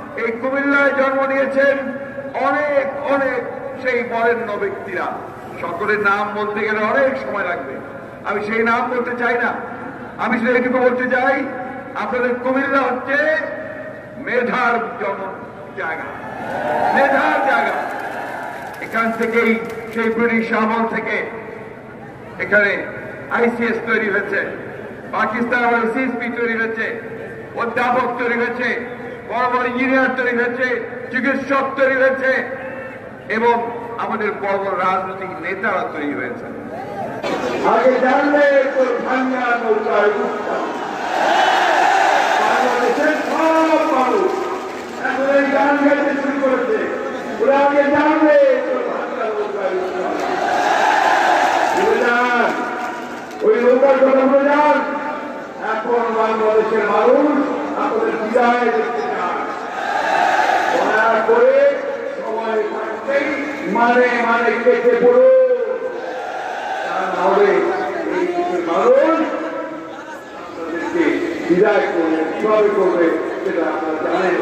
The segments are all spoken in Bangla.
এই কুমিল্লায় জন্ম নিয়েছেন অনেক অনেক সেই বরেণ্য ব্যক্তিরা। সকলের নাম বলতে গেলে অনেক সময় লাগবে, আমি সেই নাম বলতে চাই না। আমি শুধু এটুকু বলতে চাই, আপনাদের কুমিল্লা হচ্ছে মেধার জন্ম জায়গা, মেধার জায়গা। এখান থেকেই সেই ব্রিটিশ আমল থেকে এখানে আইসিএস তৈরি হয়েছে, পাকিস্তান আবার সিএসপি তৈরি হয়েছে, অধ্যাপক তৈরি হয়েছে, বড় বড় ইঞ্জিনিয়ার তৈরি হয়েছে, চিকিৎসক তৈরি হয়েছে এবং আমাদের বড় বড় রাজনৈতিক নেতারা তৈরি হয়েছে। আগে জানলে ভাঙ্গা নৌকায় উঠতাম, বাংলাদেশের সব মানুষ এখন এই গান গাইতে শুরু করেছে, ওরা আগে জানলে ভাঙ্গা নৌকায় উঠতাম। ওই নৌকার কথা বলে যান। এখন বাংলাদেশের মানুষ আপনাদের বিদায় দেখতে চান, দয়া করে সময় থাকতেই মানে মানে কেটে পড়ো, তাহলে এই মানুষ আপনাদেরকে বিদায় করবে, কিভাবে করবে সেটা আপনারা জানেন।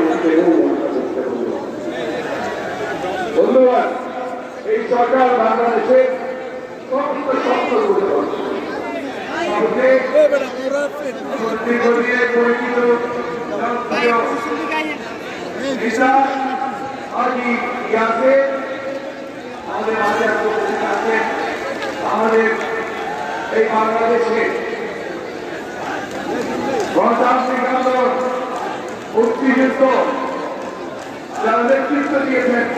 ধন্যবাদ। এই সরকার বাংলাদেশের সমস্ত স্বপ্ন করতে পারছে, আমাদের এই বাংলাদেশে গণতান্ত্রিক আন্দোলন মুক্তিযুদ্ধ যারা নেতৃত্ব দিয়েছেন